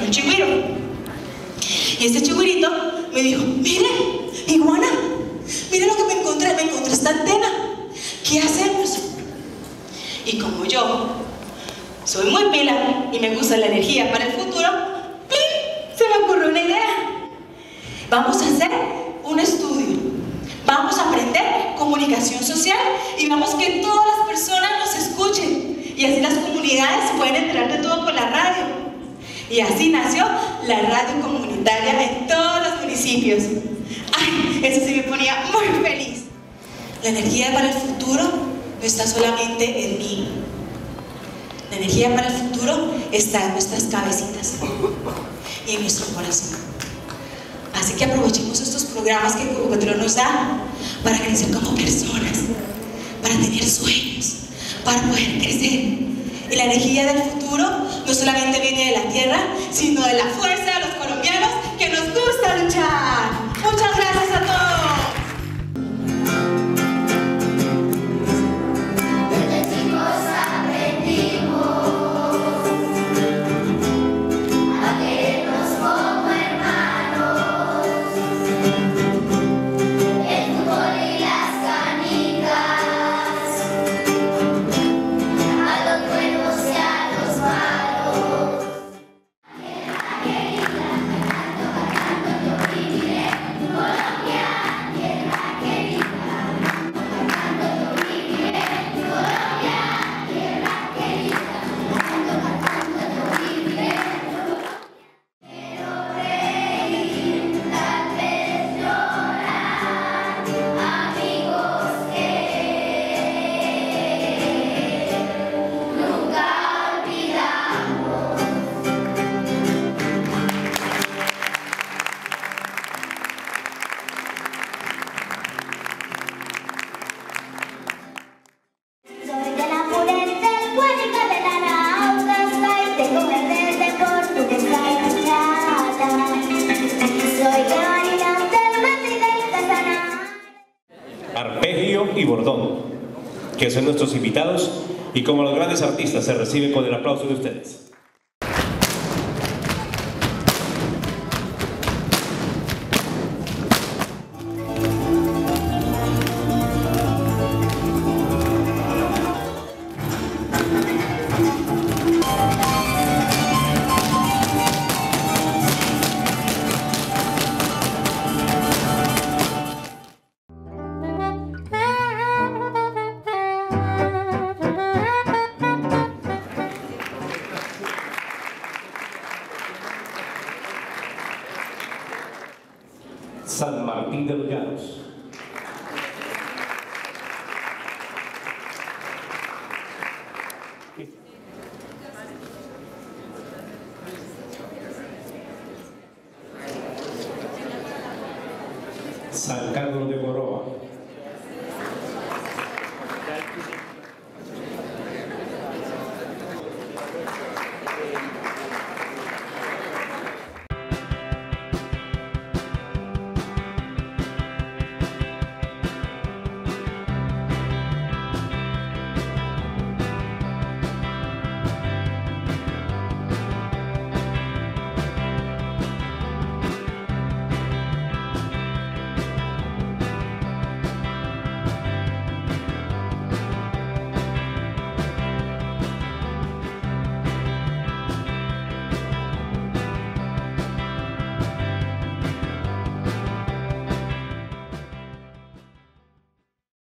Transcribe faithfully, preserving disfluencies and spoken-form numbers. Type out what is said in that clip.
un chigüiro. Y este chigüirito me dijo, mire, iguana, mire lo que me encontré, me encontré esta antena. ¿Qué hacemos? Y como yo soy muy pila y me gusta la energía para el futuro, ¡plin!, se me ocurrió una idea. Vamos a hacer un estudio. Vamos a aprender comunicación social y vamos que todas las personas nos escuchen. Y así las comunidades pueden enterar de todo por la radio. Y así nació la radio comunitaria en todos los municipios. ¡Ay! Eso sí me ponía muy feliz. La energía para el futuro no está solamente en mí. La energía para el futuro está en nuestras cabecitas y en nuestro corazón. Así que aprovechemos estos programas que Cocotero nos da para crecer como personas, para tener sueños, para poder crecer. Y la energía del futuro no solamente viene de la tierra, sino de la fuerza de los colombianos que nos gusta luchar. Muchas gracias a todos. Arpegio y Bordón, que son nuestros invitados, y como los grandes artistas se reciben con el aplauso de ustedes. San Martín de los Llanos. San Carlos de Coroa.